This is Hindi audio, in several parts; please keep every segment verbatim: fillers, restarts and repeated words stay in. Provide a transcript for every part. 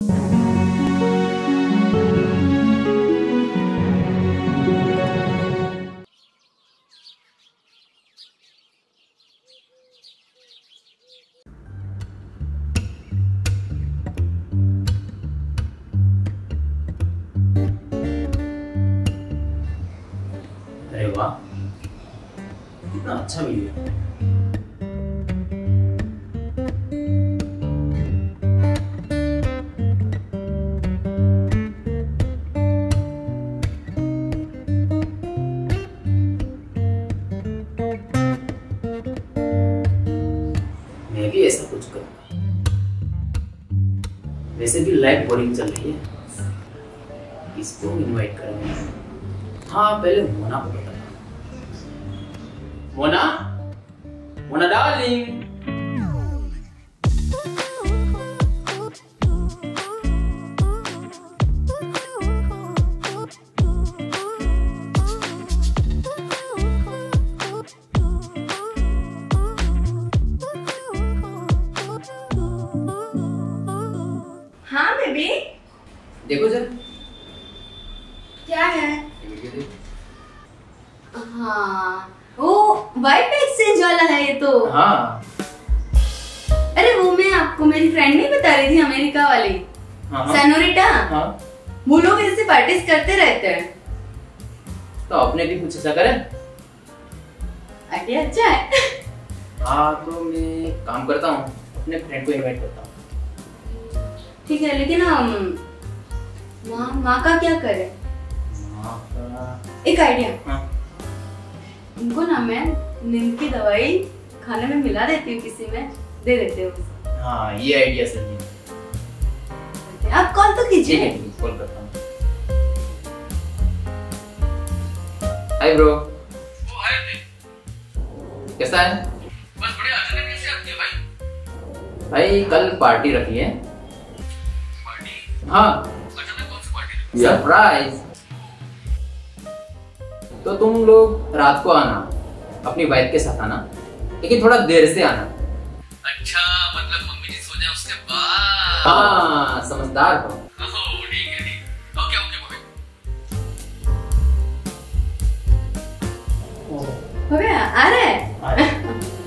अरे वाह, कितना अच्छा वीडियो है। मैं भी ऐसा कुछ करूँगा। वैसे भी लाइफ बोरिंग चल रही है, इसको इनवाइट करेंगे। हाँ, पहले मोना को बताना। मोना, मोना डार्लिंग। हाँ बेबी, देखो जरा। क्या है? हाँ, वो वाइफ एक्सचेंज वाला है ये तो। हाँ। अरे वो मैं आपको मेरी फ्रेंड नहीं बता रही थी, अमेरिका वाली हाँ। सनोरिटा। हाँ। वो लोग ऐसे पार्टीज करते रहते हैं। तो अपने भी कुछ ऐसा करें। आइडिया अच्छा है। हाँ, तो मैं काम करता हूँ, अपने फ्रेंड को इनवाइट करता हूँ। ठीक है, लेकिन हम माँ माँ का क्या करें? माँ का एक आइडिया। हाँ। उनको ना मैं नींद की दवाई खाने में मिला देती हूँ, किसी में दे देते हो। हाँ, ये आइडिया सही है। आप कॉल तो कीजिए। कॉल करता हूँ। Hi bro. ओ हाय भाई, कैसा है? बस बढ़िया। अचानक कैसे याद किया भाई? भाई कल पार्टी रखी है। पार्टी? हाँ। अचानक कौन सी पार्टी? सरप्राइज। तो तुम लोग रात को आना, अपनी वाइफ के साथ आना, लेकिन थोड़ा देर से आना। अच्छा, मतलब मम्मी जी सो जाए उसके बाद? हाँ, समझदार हो। ओह ठीक है, ठीक है। ओके ओके भाई। हो गया, आ रहे हैं।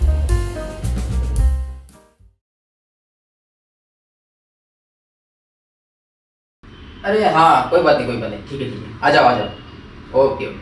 अरे हाँ, कोई बात नहीं, कोई बात नहीं। ठीक है, ठीक है, आ जाओ, आ जाओ। Okay okay.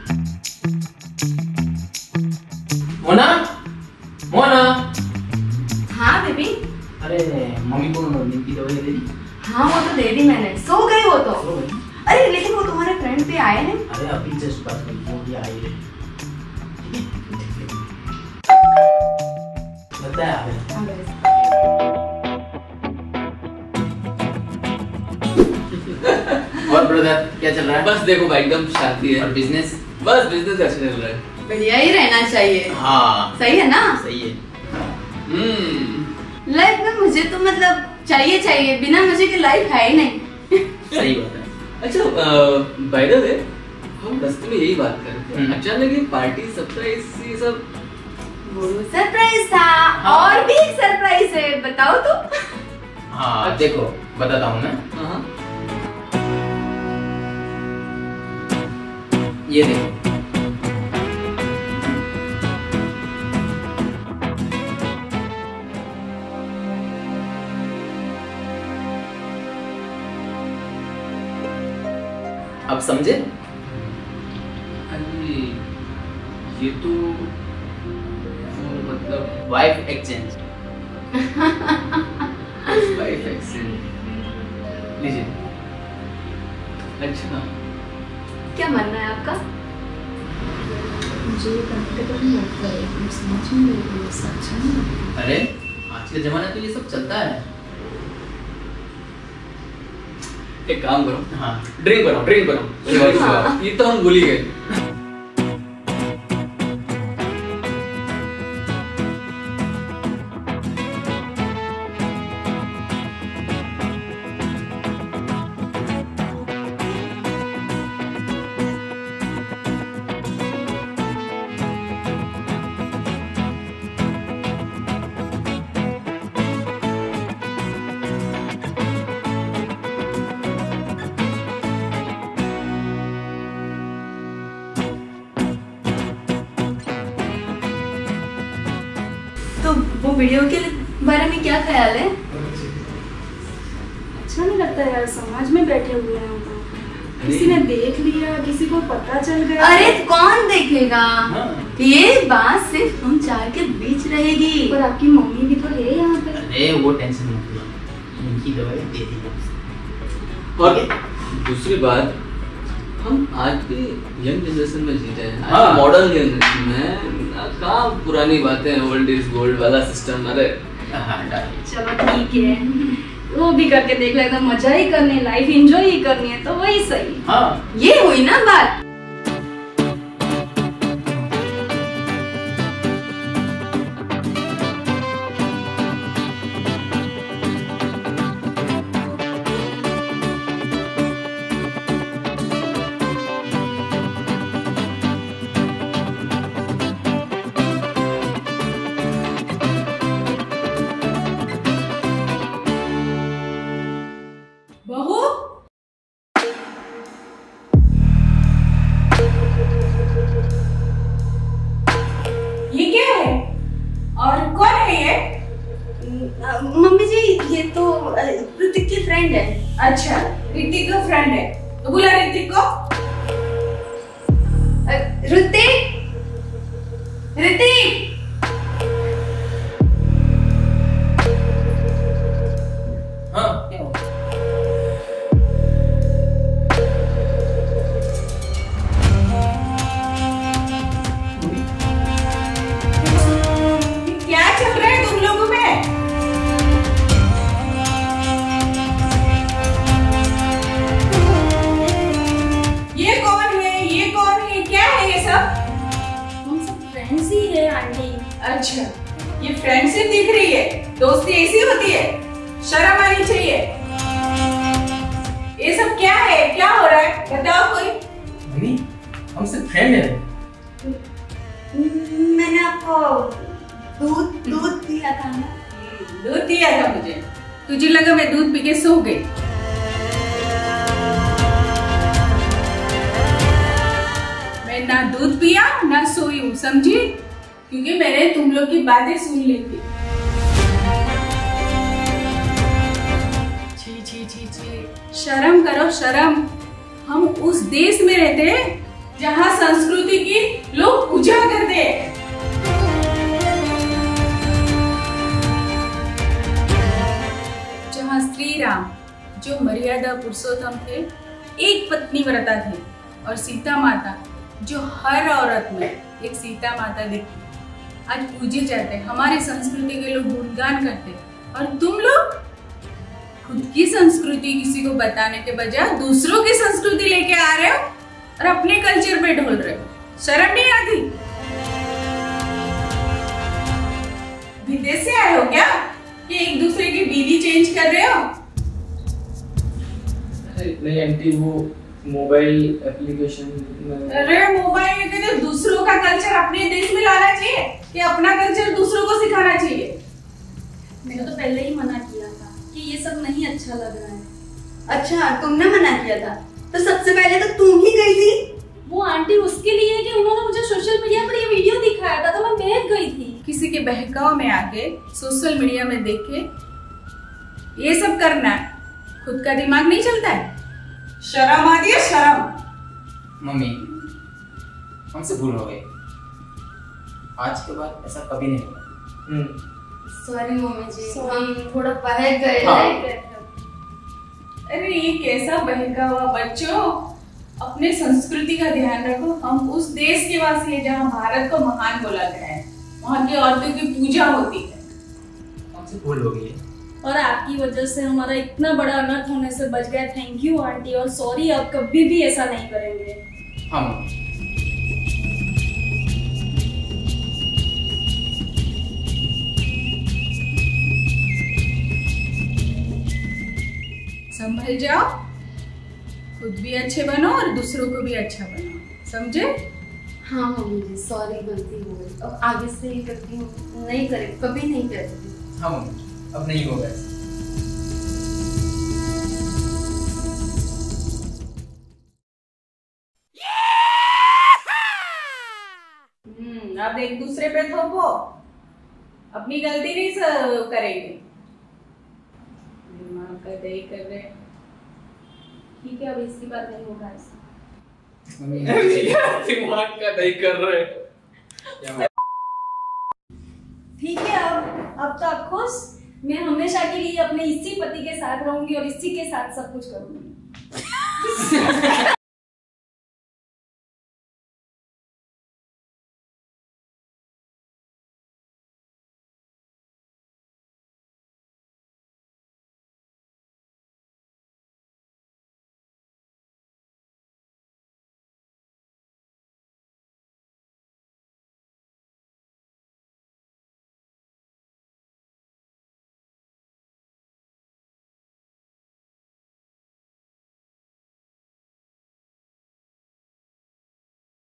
मोना, मोना। हाँ बेबी। अरे मम्मी को नींद की दवाई दे दी? हाँ वो तो दे दी मैंने, सो गई वो तो। अरे लेकिन वो तुम्हारे फ्रेंड पे आए हैं। अरे अभी जस्ट बात हुई, वो भी आई है। लगता है आ गए। और ब्रदर क्या चल रहा है? बस देखो भाई, एकदम शांति और है। बिजनेस? बस बिजनेस अच्छा चल रहा है। बढ़िया ही रहना चाहिए। हाँ, सही है ना? सही है। हम्म, लाइफ में मुझे तो मतलब चाहिए चाहिए, बिना मुझे की लाइफ है ही नहीं। सही बात है। अच्छा बाय द वे, हम रास्ते में यही बात कर रहे थे, हम्म। अचानक ये पार्टी सरप्राइज ये सब। वो सरप्राइज था। हाँ। और भी एक सरप्राइज है, बताओ तो। हाँ देखो, बताता हूँ मैं। हाँ। ये देखो। अब समझे? अरे ये तो वो मतलब वाइफ एक्सचेंज। Wife exchange. लीजिए। अच्छा, क्या मानना है आपका? मुझे कंफर्टेबल नहीं लगता है, तुम समझ नहीं रही हो, ऐसा अच्छा नहीं लगता। अरे आज के जमाने तो ये सब चलता है। एक काम करो, हाँ। ड्रिंक बनाओ, ड्रिंक बनाओ। हाँ। ये तो हम भूल ही गए। वीडियो के बारे में क्या ख्याल है? अच्छा नहीं लगता यार, समाज में बैठे हुए हैं हम लोग। किसी ने देख लिया, किसी को पता चल गया। अरे कौन देखेगा? हाँ। ये बात सिर्फ हम चार के बीच रहेगी। पर आपकी मम्मी भी तो है यहाँ पे। अरे वो टेंशन मत लो, उनकी दवाई दे दी। और दूसरी बात, हम आज भी यंग जनरेशन में जी रहे हैं, हाँ। मॉडर्न जनरेशन में। कहाँ पुरानी बातें, ओल्ड इज गोल्ड वाला सिस्टम। अरे चलो ठीक है, वो भी करके देख लेना। मजा ही करनी है, लाइफ एंजॉय ही करनी है, तो वही सही। हाँ ये हुई ना बात। बहू, ये क्या है और कौन है ये? मम्मी जी ये तो ऋतिक की फ्रेंड है। अच्छा, ऋतिक का फ्रेंड है, तो बुला ऋतिक को। ऋतिक, ऋतिक, हाँ क्या हुआ? क्या चल रहा है तुम लोगों में? ये कौन है, ये कौन है, क्या है ये सब? हम सब फ्रेंड्स ही है आंटी। अच्छा, ये फ्रेंडशिप दिख रही है, दोस्ती ऐसी होती है, शर्म आनी चाहिए। ये सब क्या है, क्या हो रहा है, बताओ कोई। मम्मी हम सब फ्रेंड हैं। मैंने आपको दूध दूध दिया था ना। दूध दिया था मुझे, तुझे लगा मैं दूध पी के सो गई। मैं ना दूध पिया ना सोई हूँ, समझी? क्योंकि मैंने तुम लोग की बातें सुन ली थी। छी छी छी छी, शर्म करो शर्म। हम उस देश में रहते हैं जहाँ संस्कृति की लोग पूजा करते हैं। जहाँ श्री राम जो मर्यादा पुरुषोत्तम थे, एक पत्नी व्रता थे, और सीता माता जो हर औरत में एक सीता माता दिखती, आज पूजे जाते हैं। हमारी संस्कृति के लोग गुणगान करते हैं, और तुम लोग खुद की संस्कृति किसी को बताने के बजाय दूसरों की संस्कृति लेके आ रहे हो और अपने कल्चर पे ढोल रहे हो। शर्म नहीं आती? विदेश से आए हो क्या कि एक दूसरे की बीवी चेंज कर रहे हो? नहीं आंटी, वो मोबाइल एप्लीकेशन। अरे मोबाइल में तो दूसरों का कल्चर अपने देश में लाना चाहिए कि अपना कल्चर दूसरों को सिखाना चाहिए? मैंने तो पहले ही मना किया था कि ये सब नहीं अच्छा लग रहा है। अच्छा तुमने मना किया था, तो सबसे पहले तो तुम ही गई थी। वो आंटी उसके लिए कि उन्होंने मुझे सोशल मीडिया पर ये वीडियो दिखाया था, तो मैं बहक गई थी। किसी के बहकाव में आके सोशल मीडिया में देख के ये सब करना, खुद का दिमाग नहीं चलता है? शर्म आती है, शर्म। मम्मी हमसे भूल हो गई, आज के बाद ऐसा कभी नहीं होगा। सॉरी मम्मी जी, हम थोड़ा बहक गए हाँ। हैं। अरे ये कैसा बहका हुआ बच्चों, अपने संस्कृति का ध्यान रखो। हम उस देश के वासी हैं जहाँ भारत को महान बोला गया है, वहाँ की औरतों की पूजा होती है। हमसे भूल हो गई है। और आपकी वजह से हमारा इतना बड़ा अनर्थ होने से बच गया। थैंक यू आंटी, और सॉरी, अब कभी भी ऐसा नहीं करेंगे। हाँ संभल जाओ, खुद भी अच्छे बनो और दूसरों को भी अच्छा बनाओ, समझे? हाँ मम्मी जी, सॉरी, गलती हो गई। अब आगे से ही करती हूँ, नहीं करे, कभी नहीं करती। हाँ मम्मी, अब नहीं होगा ऐसा। हम्म, अब एक दूसरे पे थोपो। अपनी गलती नहीं स- करेंगे। दिमाग का दही कर रहे। ठीक है, अब इसकी बात नहीं होगा ऐसा। दिमाग का नहीं कर रहे। ठीक है, अब अब तो आप खुश। मैं हमेशा के लिए अपने इसी पति के साथ रहूंगी और इसी के साथ सब कुछ करूंगी।